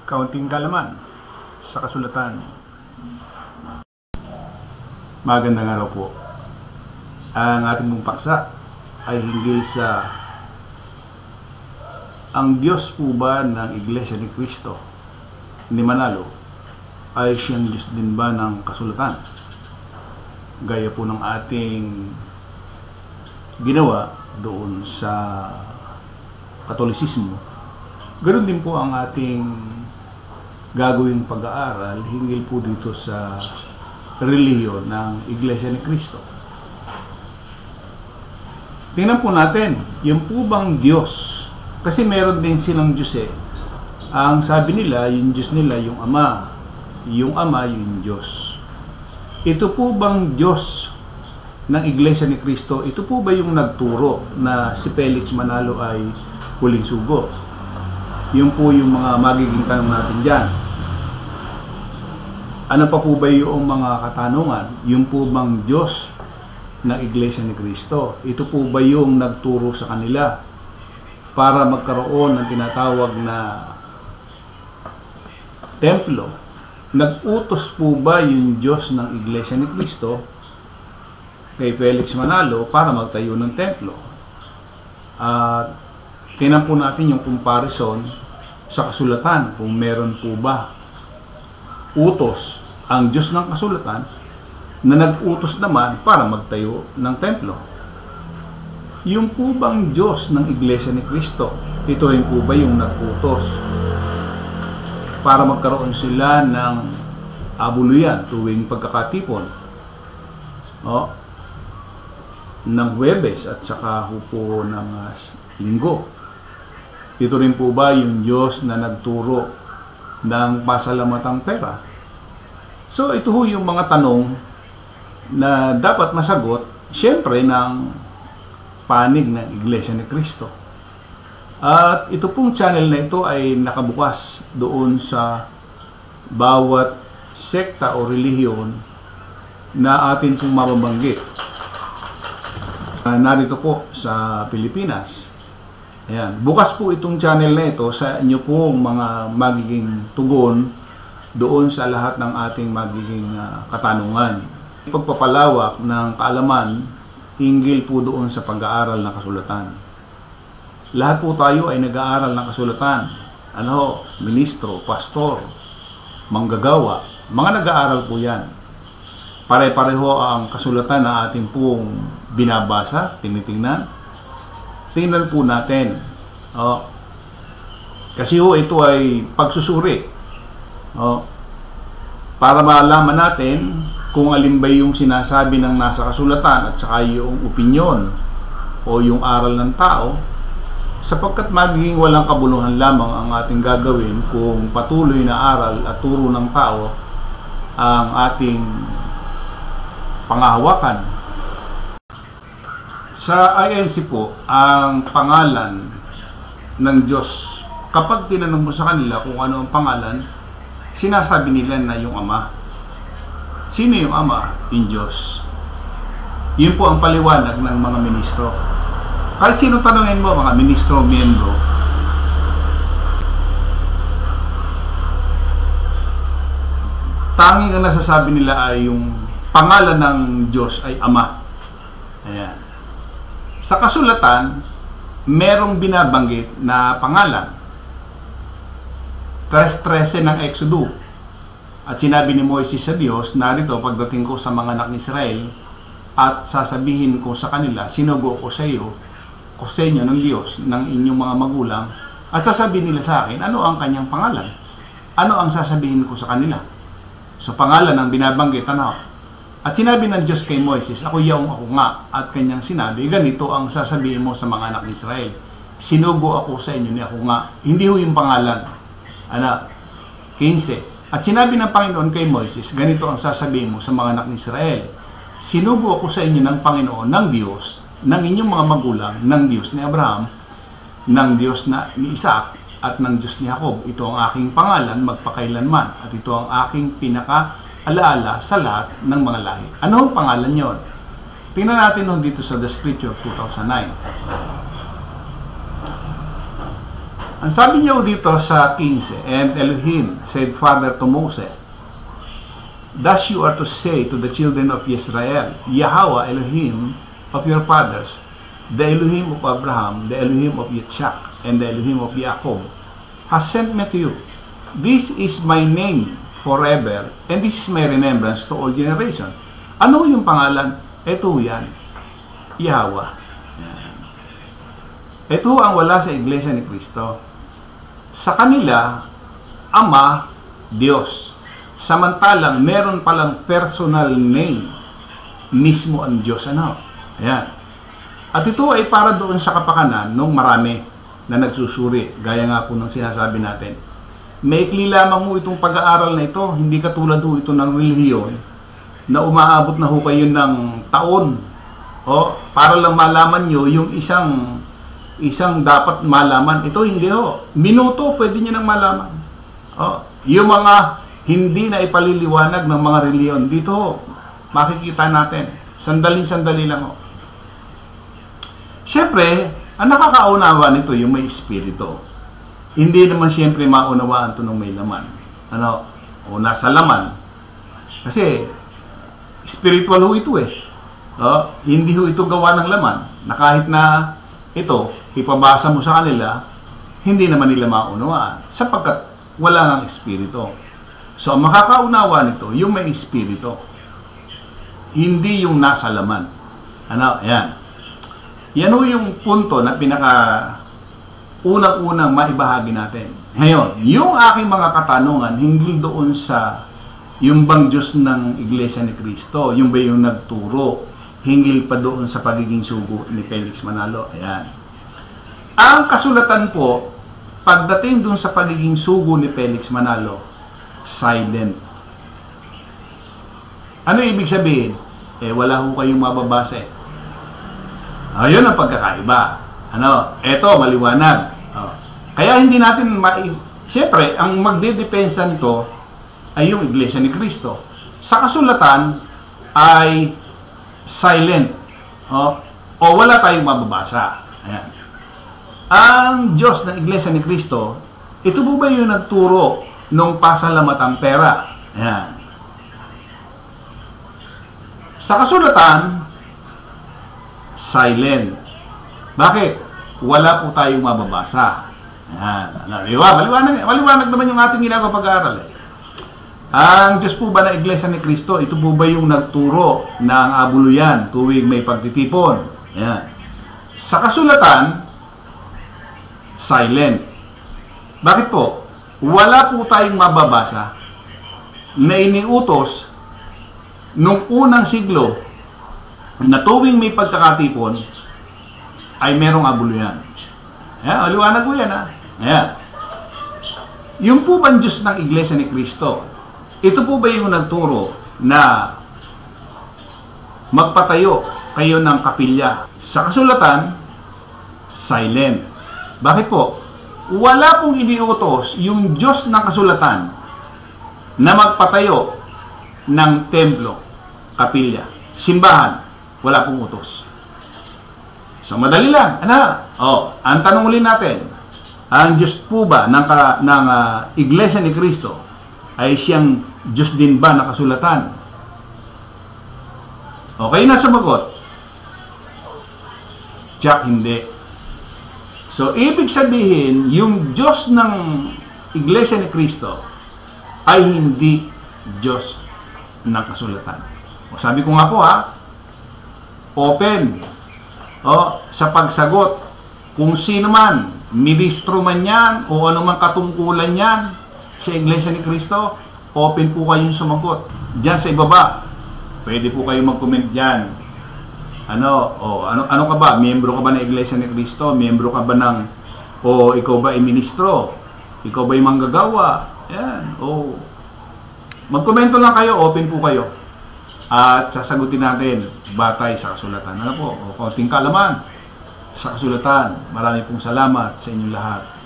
kaunting kalaman sa kasulatan. Magandang araw po. Ang ating mong paksa ay hinggil sa ang Diyos po ba ng Iglesia ni Cristo ni Manalo ay siyang Diyos din ba ng kasulatan? Gaya po ng ating ginawa doon sa Katolisismo, ganoon din po ang ating gagawing pag-aaral hinggil po dito sa relihiyon ng Iglesia ni Cristo. Tingnan po natin, yung po bang Diyos, kasi meron din silang Diyos eh. Ang sabi nila, yung Diyos nila, yung Ama, yung Diyos. Ito po bang Diyos ng Iglesia ni Cristo, ito po ba yung nagturo na si Felix Manalo ay huling sugo? Yun po yung mga magiging tanong natin dyan. Ano pa po ba yung mga katanungan? Yung po bang Diyos ng Iglesia ni Cristo, ito po ba yung nagturo sa kanila para magkaroon ng tinatawag na templo? Nag-utos po ba yung Diyos ng Iglesia ni Cristo kay Felix Manalo para magtayo ng templo? At tingnan po natin yung comparison sa kasulatan, kung meron po ba utos ang Diyos ng kasulatan na nag-utos naman para magtayo ng templo. Yung po bang Diyos ng Iglesia ni Cristo, ito rin po ba yung nag-utos para magkaroon sila ng abuluyan tuwing pagkakatipon ng Huwebes at saka po ng Linggo? Ito rin po ba yung Diyos na nagturo ng pasalamatang pera? So ito ho yung mga tanong na dapat masagot siyempre ng panig ng Iglesia ni Cristo. At ito pong channel na ito ay nakabukas doon sa bawat sekta o relihiyon na atin pong mababanggit. Narito po sa Pilipinas. Ayan. Bukas po itong channel na ito sa inyo pong mga magiging tugon doon sa lahat ng ating magiging katanungan. Pagpapalawak ng kaalaman hinggil po doon sa pag-aaral ng kasulatan. Lahat po tayo ay nag-aaral ng kasulatan. Ministro, pastor, manggagawa, mga nag-aaral po yan. Pare-pareho ang kasulatan na ating pong binabasa, tinitingnan. Tingnan po natin. Kasi ito ay pagsusuri. Para malaman natin kung alin ba yung sinasabi ng nasa kasulatan at saka yung opinyon o yung aral ng tao, sapagkat magiging walang kabuluhan lamang ang ating gagawin kung patuloy na aral at turo ng tao ang ating pangahawakan. Sa INC po, ang pangalan ng Diyos, kapag tinanong mo sa kanila kung ano ang pangalan, sinasabi nila na yung Ama. Sino yung Ama? Yung Diyos. Yun po ang paliwanag ng mga ministro. Kahit sino tanongin mo, mga ministro, miyembro, tanging ang nasasabi nila ay yung pangalan ng Diyos ay Ama. Ayan. Sa kasulatan, merong binabanggit na pangalan. 3:13 ng Exodo. At sinabi ni Moises sa Diyos, narito pagdating ko sa mga anak ni Israel at sasabihin ko sa kanila, sinugo ko sa iyo, o sa inyo ng Diyos, ng inyong mga magulang, at sasabihin nila sa akin, ano ang kanyang pangalan? Ano ang sasabihin ko sa kanila? So pangalan ang binabanggit, At sinabi ng Diyos kay Moises, ako nga, at kanyang sinabi, ganito ang sasabihin mo sa mga anak ni Israel. Sinugo ako sa inyo ni ako nga. Hindi ho yung pangalan. 15. At sinabi ng Panginoon kay Moises, ganito ang sasabihin mo sa mga anak ni Israel. Sinugo ako sa inyo ng Panginoon, ng Diyos, ng inyong mga magulang, ng Diyos ni Abraham, ng Diyos ni Isaac, at ng Diyos ni Jacob. Ito ang aking pangalan magpakailanman, at ito ang aking pinaka-alaala sa lahat ng mga lahi. Ano ang pangalan yon? Tingnan natin dito sa The Scripture 2009. Ang sabi niya dito sa 15, and Elohim said further to Moses, thus you are to say to the children of Israel, Yahweh Elohim of your fathers, the Elohim of Abraham, the Elohim of Yitzhak, and the Elohim of Jacob, has sent me to you. This is my name forever, and this is my remembrance to all generations. Ano yung pangalan? Ito yan. Yahweh. Yan. Ito ang wala sa Iglesia ni Cristo. Sa kanila, Ama, Diyos. Samantalang, meron palang personal name. Mismo ang Diyos. Ano? Ayan. At ito ay para doon sa kapakanan ng marami na nagsusuri. Gaya nga po ng sinasabi natin. Maikli lamang mo itong pag-aaral na ito. Hindi katulad ho ito ng relihiyon na umaabot na ho kayo ng taon. O, para lang malaman nyo yung isang dapat malaman. Ito hindi ho. Minuto, pwede nyo nang malaman. O, yung mga hindi na ipaliliwanag ng mga reliyon, dito ho, makikita natin. Sandali-sandali lang ho. Siyempre, ang nakakaunawa nito yung may espiritu. Hindi naman siyempre maunawaan ito ng may laman. Ano? O nasa laman. Kasi, spiritual ho ito eh. Hindi ho ito gawa ng laman. Na kahit na ito, ipabasa mo sa kanila, hindi naman nila maunawaan. Sapagkat wala ng espiritu. So, ang makakaunawa nito, yung may espiritu. Hindi yung nasa laman. Ano? Ayan. Yan ho yung punto na unang-unang maibahagi natin. Ngayon, yung aking mga katanungan, hindi doon sa yung bang Diyos ng Iglesia ni Cristo, yung ba yung nagturo, hinggil pa doon sa pagiging sugo ni Felix Manalo. Ayan. Ang kasulatan po, pagdating doon sa pagiging sugo ni Felix Manalo, silent. Ano ibig sabihin? Wala ho kayong mababasa eh. Ayun ang pagkakaiba. Ano? Eto, maliwanag. Kaya hindi natin siyempre, ang magdedepensa nito ay yung Iglesia ni Cristo. Sa kasulatan ay silent. O wala tayong mababasa. Ayan. Ang Diyos ng Iglesia ni Cristo, ito po ba yung nagturo nung pasalamatang pera? Ayan. Sa kasulatan, silent. Bakit? Wala po tayong mababasa. Ayan. Maliwanag naman yung ating ginagawa pag-aaral. Ang Diyos po ba na Iglesia ni Cristo, ito po ba yung nagturo ng abuluyan tuwing may pagtitipon? Ayan. Sa kasulatan, silent. Bakit po? Wala po tayong mababasa na iniutos nung unang siglo na tuwing may pagkakatipon ay merong abuluyan. Ayan, maliwanag po yan ha. Ayan. Yung po bang Diyos ng Iglesia ni Cristo, ito po ba yung nagturo na magpatayo kayo ng kapilya? Sa kasulatan, silent. Bakit po? Wala pong iniutos yung Diyos ng kasulatan na magpatayo ng templo, kapilya, simbahan. Wala pong utos. So, madali lang. Ang tanong ulit natin, ang Diyos po ba ng Iglesia ni Cristo ay siyang Diyos din ba na kasulatan? Okay na sumagot. Tiyak, hindi. So, ibig sabihin, yung Diyos ng Iglesia ni Cristo ay hindi Diyos ng kasulatan. Sabi ko nga po open sa pagsagot. Kung sino man, ministro man yan o anumang katungkulan yan sa Iglesia ni Cristo, open po kayong sumagot. Diyan sa ibaba, pwede po kayong mag-comment dyan. Ano ka ba? Miyembro ka ba ng Iglesia ni Cristo? Miyembro ka ba ikaw ba ay ministro? Ikaw ba ay manggagawa? Yan. Magkomento lang kayo, open po kayo. At sasagutin natin batay sa kasulatan. Konting kaalaman sa kasulatan. Marami pong salamat sa inyong lahat.